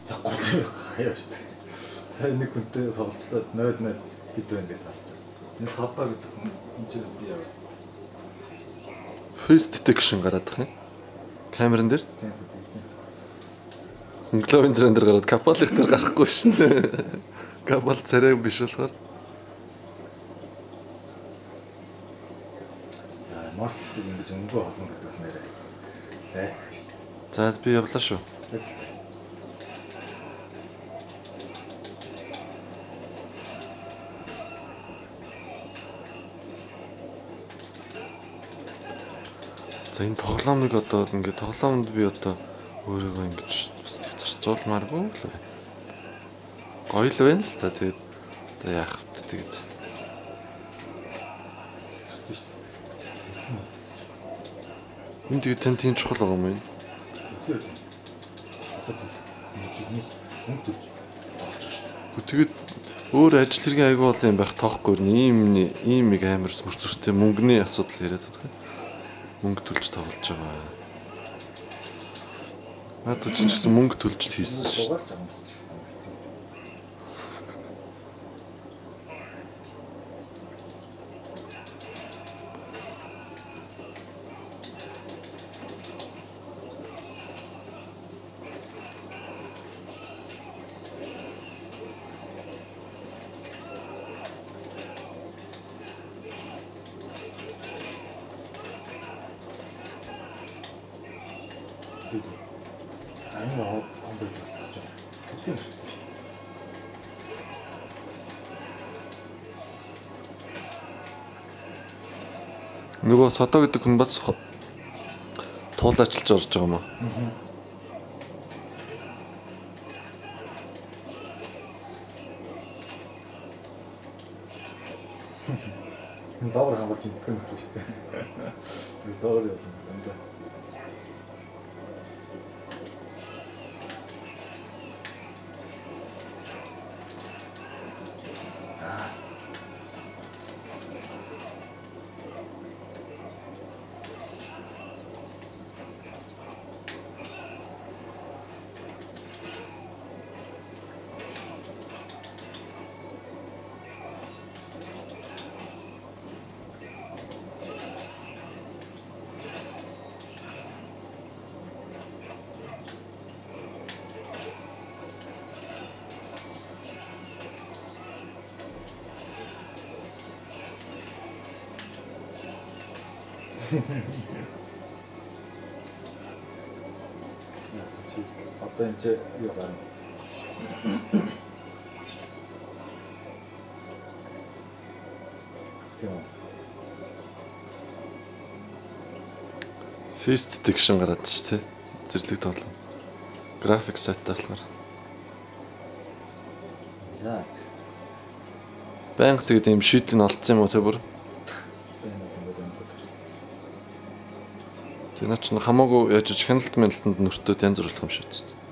Гол хаяа шүү дээ. Сайн нэг хүнтэй тоглолцоод 0-0 хэд байна гэдэг харж байгаа. Энэ содоо гэдэг хүн энэ чинь би яваас. Face detection гараад тах юм. Камерын дээр. Тийм тийм. Хөнгөлөөний зэрэн дээр гараад капалих дээр гарахгүй шин. Капал царай биш болохоор. Мортисыг ингэж өнгөө холно гэдэг бас нэрээс. Лээ. За би явлаа шүү. За энэ тоглоомыг одоо ингээд тоглоомд би одоо өөрийгөө ингэж бас зарцуулмааргүй л байна. Гоё л байна л та тэгээд одоо яах вэ тэгээд. Энэ тэгээд тань тийм чухал байгаа юм байна. Тэгээд өөр ажил хэргийн аягүй бол юм байх тоохгүй нэ ийм нэг амар мөрцөртэй мөнгөний асуудал яриад байдаг. Мөнгө төлж тоглож байгаа. Надад ч гэсэн мөнгө төлж хийсэн шүү. 아니요, 건들 됐죠. 그때 됐죠. Нөгөө содо гэдэг хүн бас туул ажиллаж орж байгаа юм аа. Добр хамгаалж мэдэх юм байна шүү дээ. Тэр добр явсан дандаа. Одоо энэ ч юу гарна. Face detection гараад шүү дээ. Зэрлэг тоглоом. График сайттай болохоор. За. Баян тэгээд юм шийдэл нь олдсон юм уу те бүр? Тэгээд наа чинь хамаагүй яаж хяналт мэлтэнд нөртөө янз бүр болох юм шүү дээ.